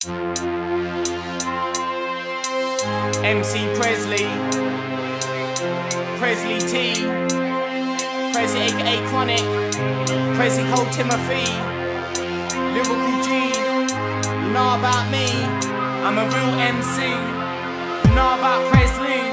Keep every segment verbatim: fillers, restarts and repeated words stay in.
M C Presley, Presley T, Presley aka Chronic, Presley Cole Timothy, Lyrical G. You know about me, I'm a real M C. You know about Presley.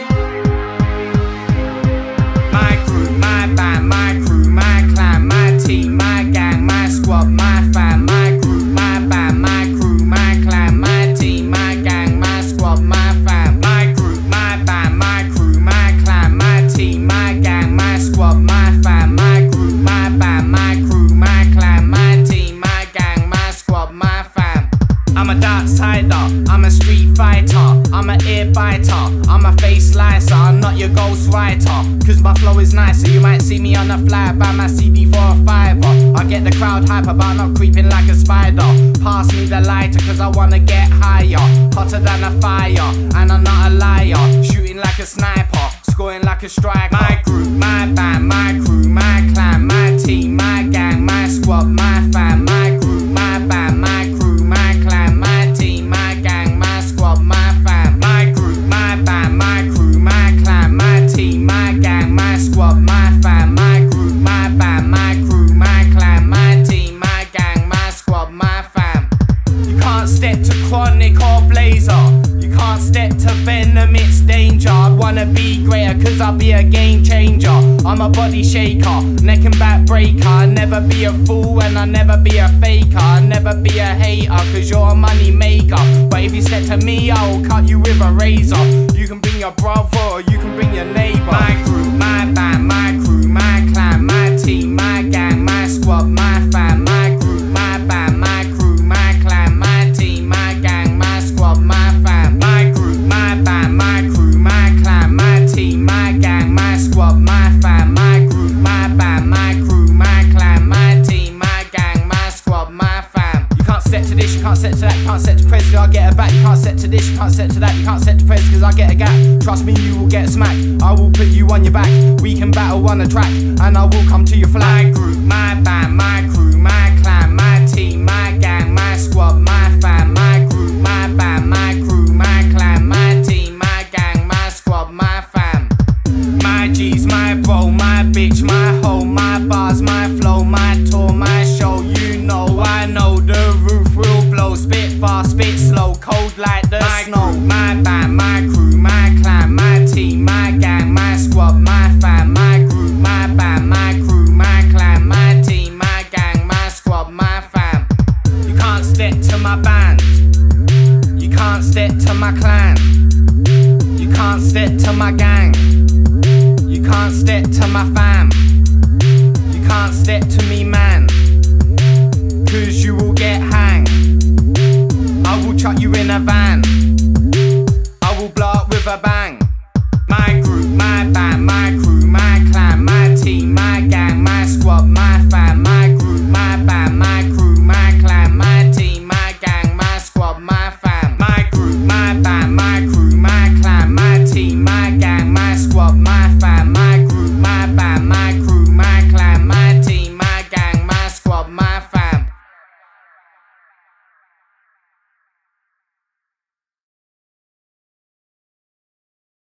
My crew, my band, my crew, my clan, my team, my gang, my squad, my fam, my crew, my band, my crew, my clan, my team, my gang, my squad, my fam, my crew, my band, my crew, my clan, my team, my gang, my squad, my fam, my crew, my band, my crew, my clan, my team, my gang, my squad, my fam. I'm a dark sider, I'm a street fighter, I'm a ear biter, I'm a face slicer, I'm not your ghost writer. Cause my flow is nice, so you might see me on a fly by my C D for a fiver. I get the crowd hyper, but I'm not creeping like a spider. Pass me the lighter, cause I wanna get higher, hotter than a fire, and I'm not a liar. Shooting like a sniper, scoring like a striker. My group, my band, my crew, my clan, my team, my gang, my squad, my fam, my group, my band, my crew, my clan, my team, my gang, my squad, my fam, my group, my band, my crew, my clan, my team, my gang, my squad, my fam, my group, my band, my crew, my clan, my team, my gang, my squad, my fam. You can't step to Chronic or Blazer, you can't step to Venom, it's danger. I wanna be greater cause I'll be a game changer. I'm a body shaker, neck and back breaker. I'll never be a fool and I'll never be a faker. I'll never be a hater cause you're a money maker. But if you step to me, I'll cut you with a razor. You can bring your brother or you can bring your neighbor. My group, my band, my crew, my clan, my team, my gang, my squad, my fam, my group, my band, my crew, my clan, my team, my gang, my squad, my fam, my group, my band, my crew, my clan, my team, my gang, my squad, my fam, my group, my band, my crew, my clan, my team, my gang, my squad, my fam. You can't step to this, you can't step to that, you can't step to Presley, I'll get her back. You can't step to this, you can't step to that, you can't step to Presley cause I'll get a gap. Trust me, you will get smacked, I will put you on your back. We can battle on the track, and I will come to your flag. My group, my band, my crew, my clan, my team, my gang, my squad, my fam, my group, my band, my crew, my clan, my team, my gang, my squad, my fam. My G's, my bro, my bitch, my hoe, my bars, my flow, my tour, my show. You know, I know the roof will blow. Spit fast, spit slow, cold like the my snow. Group, my band, my crew, my clan, my team, my gang, my squad, my fam, my group, my band, my crew, my clan, my team, my gang, my squad, my fam. You can't step to my band, you can't step to my clan, you can't step to my gang, you can't step to my fam, you can't step to me, man.